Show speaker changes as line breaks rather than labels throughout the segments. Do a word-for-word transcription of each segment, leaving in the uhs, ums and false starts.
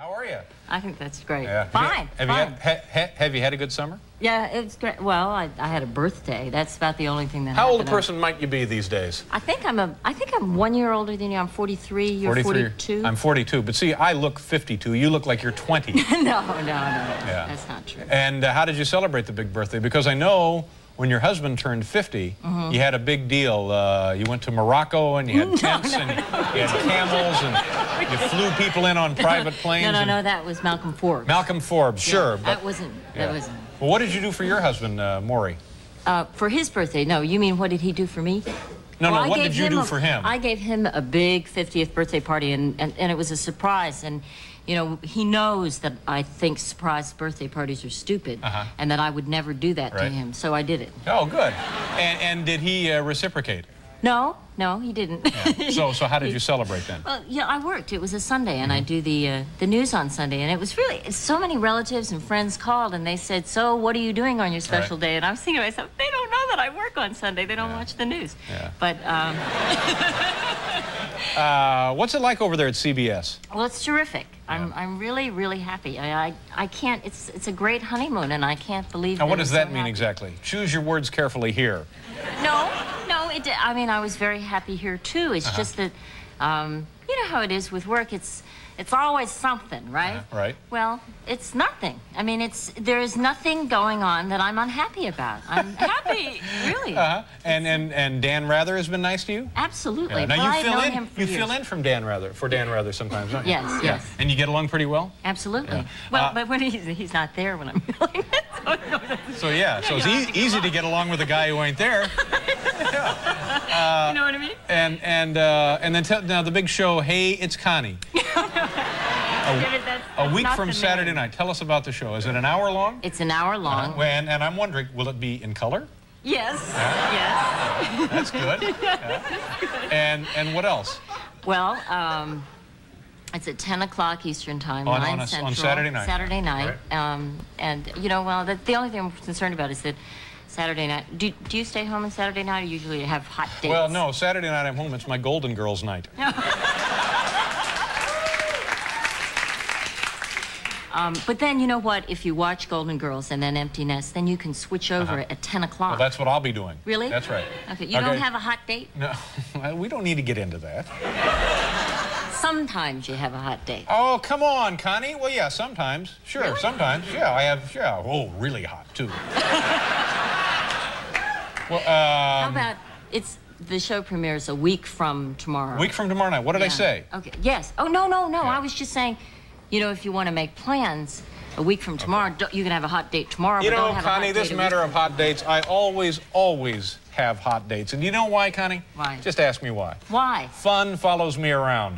How are you?
I think that's great.
Yeah.
Fine.
Have,
fine.
you had, ha, ha, have you had a good summer?
Yeah, it's great. Well, I, I had a birthday. That's about the only thing that
How
happened.
old a person might you be these days?
I think I'm a. I think I'm one year older than you. I'm forty-three. You're
forty-three.
forty-two.
I'm forty-two. But see, I look fifty-two. You look like you're twenty.
no, no, no.
Yeah.
That's not true.
And uh, how did you celebrate the big birthday? Because I know when your husband turned fifty, mm-hmm. you had a big deal. Uh, you went to Morocco and you had tents no, no, and no. you had camels and you flew people in on private planes.
No, no,
and...
no. That was Malcolm Forbes.
Malcolm Forbes,
yeah,
sure. But...
That wasn't. That
yeah.
wasn't.
Well, what did you do for your husband, uh, Maury?
Uh, for his birthday? No, you mean what did he do for me?
No,
well,
no,
I
what did you do
a,
for him?
I gave him a big fiftieth birthday party, and, and, and it was a surprise. And, you know, he knows that I think surprise birthday parties are stupid, uh-huh. and that I would never do that
right.
to him, so I did it.
Oh, good. And, and did he uh, reciprocate?
No, no, he didn't.
Yeah. So, so how did you celebrate then?
Well, yeah, I worked. It was a Sunday, and
mm-hmm.
I do the uh, the news on Sunday, and it was really so many relatives and friends called, and they said, "So, what are you doing on your special
right.
day?" And I was thinking to myself, they don't know that I work on Sunday. They don't
yeah.
watch the news.
Yeah.
But um...
uh, what's it like over there at C B S?
Well, it's terrific.
Yeah.
I'm I'm really really happy. I, I I can't. It's it's a great honeymoon, and I can't believe.
Now, what
that
does
it's
that
so
mean
happy.
exactly? Choose your words carefully here.
No, no. It. I mean, I was very happy here too. It's uh-huh. just that, um, you know how it is with work. It's it's always something, right?
Uh-huh. Right.
Well, it's nothing. I mean, it's there is nothing going on that I'm unhappy about. I'm happy, really.
Uh-huh. And and and Dan Rather has been nice to you?
Absolutely.
Yeah. Now
well,
you
I've
fill
known
in.
him for
you
years.
fill in from Dan Rather for Dan Rather sometimes, don't you?
Yes,
yeah.
yes.
And you get along pretty well?
Absolutely.
Yeah.
Well,
uh,
but when he's he's not there when I'm filling it. So,
so yeah, so it's e easy to get along with a guy who ain't there. yeah. uh,
you know what I mean?
And and uh, and then tell, now the big show. Hey, it's Connie. A,
David, that's,
a
that's
week
not
from
the
Saturday
name.
night. Tell us about the show. Is it an hour long?
It's an hour long.
Uh, and, and I'm wondering, will it be in color?
Yes.
Yeah.
Yes.
That's good. Yeah. And and what else?
Well, um, it's at ten o'clock Eastern Time,
on,
nine
on, a,
Central.
on Saturday night.
Saturday night.
Right.
Um, and you know, well, the, the only thing I'm concerned about is that Saturday night. Do do you stay home on Saturday night, or usually you have hot dates?
Well, no. Saturday night I'm home. It's my Golden Girls night.
Um, but then, you know what? If you watch Golden Girls and then Empty Nest, then you can switch over
uh-huh.
at ten o'clock.
Well, that's what I'll be doing.
Really?
That's right.
Okay. You
okay.
don't have a hot date?
No. We don't need to get into that.
Sometimes you have a hot date.
Oh, come on, Connie. Well, yeah, sometimes. Sure,
really?
sometimes. Yeah, I have, yeah. Oh, really hot, too. well, um...
How about it's... The show premieres a week from tomorrow.
A week from tomorrow night. What did
yeah.
I say?
Okay. Yes. Oh, no, no, no.
Yeah.
I was just saying, you know, if you want to make plans a week from tomorrow, okay. you can have a hot date tomorrow,
you
but
know,
don't have
Connie,
a hot
this
date
matter of hot dates, I always, always have hot dates. And you know why, Connie?
Why?
Just ask me why.
Why?
Fun follows me around.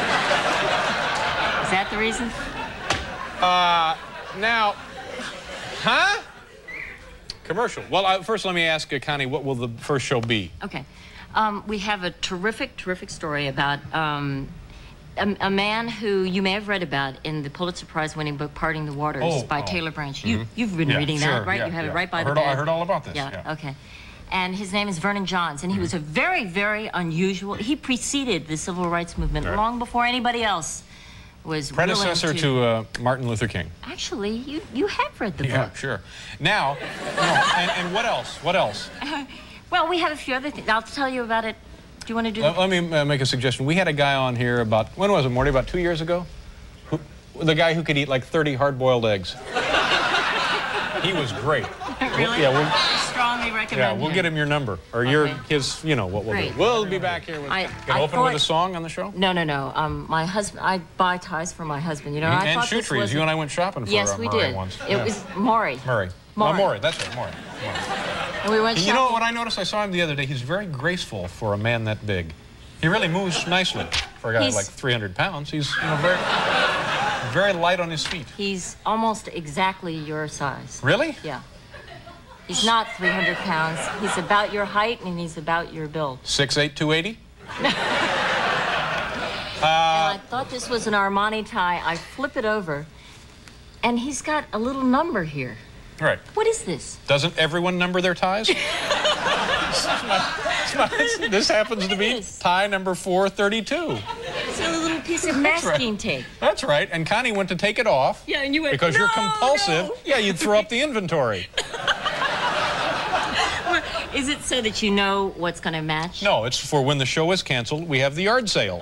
Is that the reason?
Uh, now, huh? Commercial. Well, uh, first let me ask uh, Connie, what will the first show be?
Okay. Um, we have a terrific, terrific story about um, a, a man who you may have read about in the Pulitzer Prize-winning book "Parting the Waters"
oh,
by
oh.
Taylor Branch.
Mm-hmm.
You, you've been
yeah,
reading
sure,
that, right?
Yeah,
you have
yeah.
it right by
I
the
heard
bed.
All, I heard all about this.
Yeah,
yeah.
okay. And his name is Vernon Johns, and he mm-hmm. was a very, very unusual... He preceded the Civil Rights Movement
right.
long before anybody else was
predecessor
willing to...
to uh, Martin Luther King.
Actually, you, you have read the
yeah,
book.
Yeah, sure. Now, no, and, and what else? What else?
Well, we have a few other things. I'll tell you about it. Do you want to do
Let, let me uh, make a suggestion. We had a guy on here about, when was it, Morty? About two years ago? Who, the guy who could eat like thirty hard-boiled eggs. He was great.
Really?
Yeah, we'll,
strongly recommend
yeah, we'll
him.
get him your number. Or
okay.
your, his, you know, what we'll
great.
do. We'll be back here with,
I,
gonna
I
open
thought,
with a song on the show?
No, no, no. Um, my husband, I buy ties for my husband, you know.
And,
I
and
thought
shoe
this
trees.
was
You and I went shopping for
yes,
uh,
we
Murray
did.
once.
It
yeah.
was Maury.
Murray.
Maury.
Oh, Maury, that's right, Maury. Maury.
And we went
You
shopping.
know what I noticed? I saw him the other day. He's very graceful for a man that big. He really moves nicely for a guy
He's,
like three hundred pounds. He's you know, very, very light on his feet.
He's almost exactly your size.
Really?
Yeah. He's not three hundred pounds. He's about your height and he's about your build.
six eight, two eighty?
uh, and I thought this was an Armani tie. I flip it over, and he's got a little number here.
Right.
What is this?
Doesn't everyone number their ties? This, is my, this, is my, this happens to be tie number four thirty-two.
It's a little piece of masking tape.
That's right. And Connie went to take it off.
Yeah, and you went,
because
no,
you're compulsive.
No.
Yeah, you'd throw up the inventory.
Is it so that you know what's going to match?
No, it's for when the show is canceled, we have the yard sale.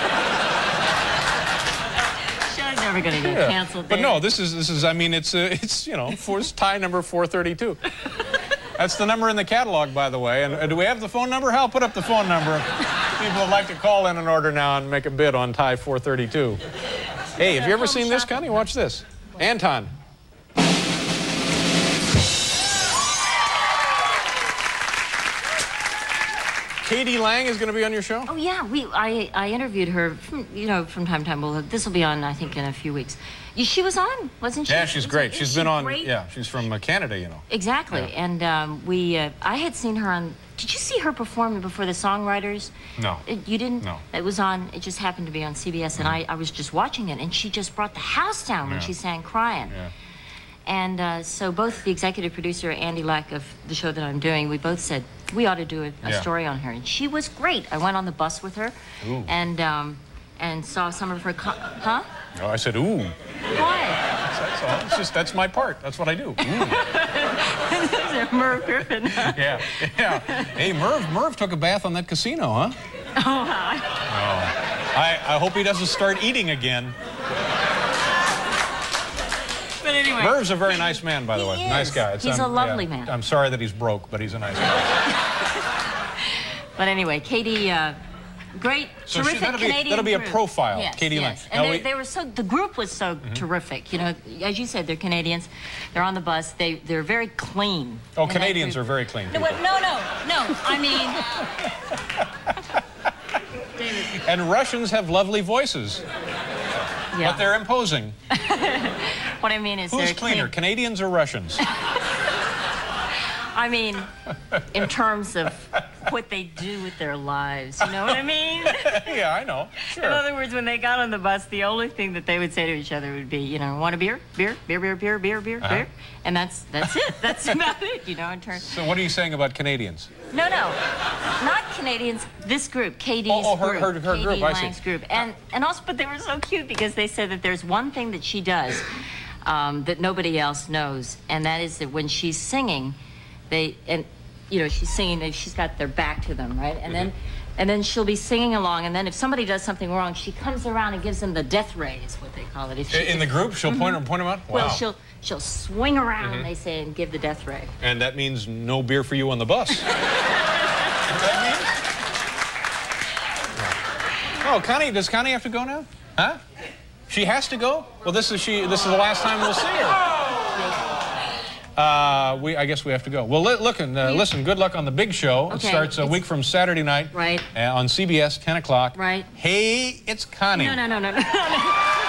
Show's never going to get
Yeah.
canceled.
But
there.
no, this is, this is, I mean, it's, uh, it's you know, for, it's tie number four thirty-two. That's the number in the catalog, by the way. And uh, do we have the phone number? Hal, put up the phone number. People would like to call in an order now and make a bid on tie four thirty-two. Hey, have you ever seen this, Connie? Watch this. Anton. Katie Lang is going to be on your show?
Oh, yeah. We, I, I interviewed her, from, you know, from time to time. Well, this will be on, I think, in a few weeks. She was on, wasn't she?
Yeah, she's great. She's been on,
great?
yeah, she's from uh, Canada, you know.
Exactly.
Yeah.
And um, we, uh, I had seen her on, did you see her performing before the Songwriters?
No.
It, you didn't?
No.
It was on, it just happened to be on C B S, and I, I was just watching it, and she just brought the house down when
Yeah.
she sang Crying.
Yeah.
And uh, so both the executive producer, Andy Lack, of the show that I'm doing, we both said, we ought to do a, a
Yeah.
story on her. And she was great. I went on the bus with her
Ooh.
and um, and saw some of her, co huh?
Oh, I said, ooh.
Why?
That's, that's all. It's just, that's my part. That's what I do.
There's Merv Griffin.
Yeah, yeah. Hey, Merv, Merv took a bath on that casino, huh?
Oh, hi.
Oh. I, I hope he doesn't start eating again.
But anyway.
Merv's a very nice man, by the
He
way.
is.
Nice guy. It's,
He's
um,
a lovely
yeah,
man.
I'm sorry that he's broke, but he's a nice guy.
But anyway, Katie, uh, great,
So
terrific
she, that'll
Canadian
be, that'll be a
group.
profile,
Yes,
Katie Lang.
yes. And
Now
they,
we-
they were so, the group was so
Mm-hmm.
terrific. You know, as you said, they're Canadians. They're on the bus. They, they're very clean.
Oh,
in that
Canadians
group.
are very clean
No,
people.
what- no, no, no. I mean, David.
And Russians have lovely voices,
Yeah.
but they're imposing.
What I mean is
Who's
they're
cleaner,
clean.
Canadians or Russians?
I mean, in terms of what they do with their lives. You know what I mean?
Yeah, I know. Sure.
In other words, when they got on the bus, the only thing that they would say to each other would be, you know, want a beer? Beer? Beer, beer, beer, beer, beer,
Uh-huh.
beer? And that's that's it. That's about it, you know, in terms...
So what are you saying about Canadians?
No, no. Not Canadians. This group, Katie's
Oh, oh, her-
group.
her- her
Katie
group, I see.
Lang's group. And, and also, but they were so cute because they said that there's one thing that she does um, that nobody else knows, and that is that when she's singing, they... and you know, she's singing, and she's got their back to them, right? And then, and then she'll be singing along, and then if somebody does something wrong, she comes around and gives them the death ray, is what they call it. If she,
In the group, she'll point, point them out? Wow.
well, she'll she'll swing around, they say, and give the death ray.
And that means no beer for you on the bus. What that mean? Oh, Connie, does Connie have to go now? Huh? She has to go? Well, this is she. This is the last time we'll see her. Uh, we, I guess we have to go. Well, li look and uh, listen. Good luck on the big show. It
Okay,
starts a
it's-
week from Saturday night.
Right.
Uh, on C B S, ten o'clock.
Right.
Hey, it's Connie.
No, no, no, no, no.